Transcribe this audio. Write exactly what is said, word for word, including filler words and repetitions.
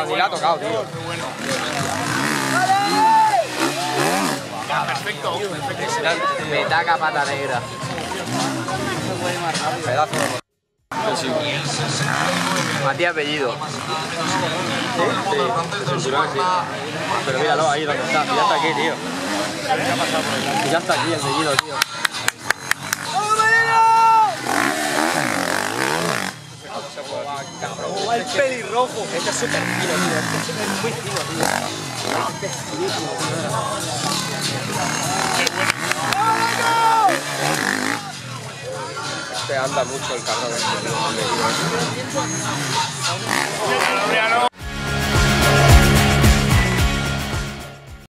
tocado, ni la ha tocado, tío. Perfecto, perfecto. Petaca pata negra. Pedazo de... Matías Apellido. ¿Sí? Sí, sí. Pero míralo ahí donde está, ya está aquí, tío. Ya está aquí el Bellido, tío. ¡Oh, el pelirrojo! Este es súper fino, tío. Este es súper muy fino, tío. Este es finísimo, tío. Este anda mucho el cabrón. Este, tío.